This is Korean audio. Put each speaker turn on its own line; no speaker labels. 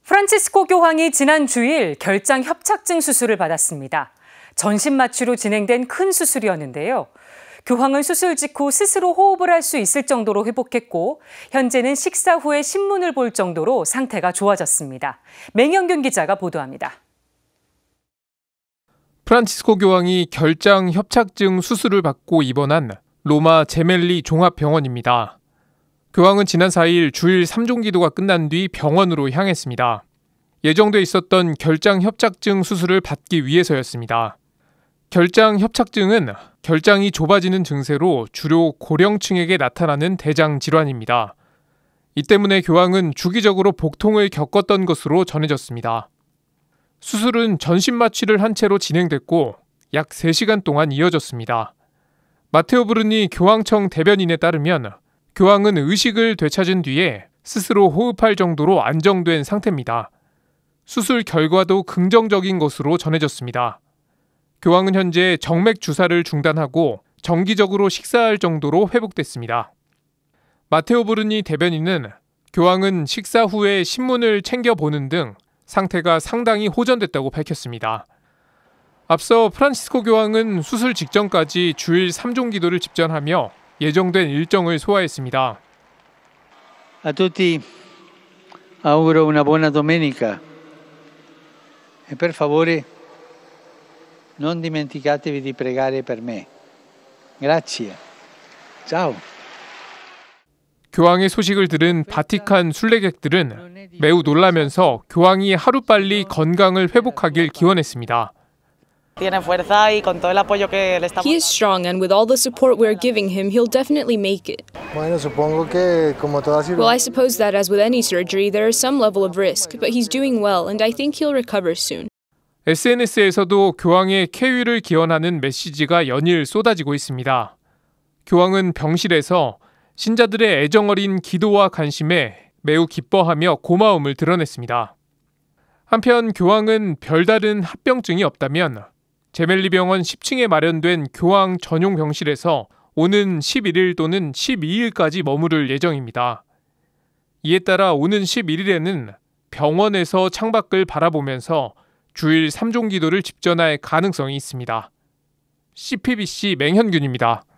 프란치스코 교황이 지난 주일 결장 협착증 수술을 받았습니다. 전신 마취로 진행된 큰 수술이었는데요. 교황은 수술 직후 스스로 호흡을 할 수 있을 정도로 회복했고 현재는 식사 후에 신문을 볼 정도로 상태가 좋아졌습니다. 맹영균 기자가 보도합니다.
프란치스코 교황이 결장 협착증 수술을 받고 입원한 로마 제멜리 종합병원입니다. 교황은 지난 4일 주일 3종 기도가 끝난 뒤 병원으로 향했습니다. 예정돼 있었던 결장 협착증 수술을 받기 위해서였습니다. 결장 협착증은 결장이 좁아지는 증세로 주로 고령층에게 나타나는 대장 질환입니다. 이 때문에 교황은 주기적으로 복통을 겪었던 것으로 전해졌습니다. 수술은 전신 마취를 한 채로 진행됐고 약 3시간 동안 이어졌습니다. 마테오 브루니 교황청 대변인에 따르면 교황은 의식을 되찾은 뒤에 스스로 호흡할 정도로 안정된 상태입니다. 수술 결과도 긍정적인 것으로 전해졌습니다. 교황은 현재 정맥 주사를 중단하고 정기적으로 식사할 정도로 회복됐습니다. 마테오 브루니 대변인은 교황은 식사 후에 신문을 챙겨보는 등 상태가 상당히 호전됐다고 밝혔습니다. 앞서 프란치스코 교황은 수술 직전까지 주일 3종 기도를 집전하며 예정된 일정을 소화했습니다.
A tutti auguro una buona domenica e per favore non dimenticatevi di pregare per me. Grazie. Ciao.
교황의 소식을 들은 바티칸 순례객들은 매우 놀라면서 교황이 하루빨리 건강을 회복하길 기원했습니다.
He is strong, and with all the support we're giving him, he'll definitely make it.
Bueno, supongo que como toda
Well, I suppose that as with any surgery, there is some level of risk, but he's doing well, and I think he'll recover soon.
SNS에서도 교황의 쾌유를 기원하는 메시지가 연일 쏟아지고 있습니다. 교황은 병실에서 신자들의 애정어린 기도와 관심에 매우 기뻐하며 고마움을 드러냈습니다. 한편 교황은 별다른 합병증이 없다면 제멜리 병원 10층에 마련된 교황 전용 병실에서 오는 11일 또는 12일까지 머무를 예정입니다. 이에 따라 오는 11일에는 병원에서 창밖을 바라보면서 주일 3종 기도를 집전할 가능성이 있습니다. CPBC 맹현균입니다.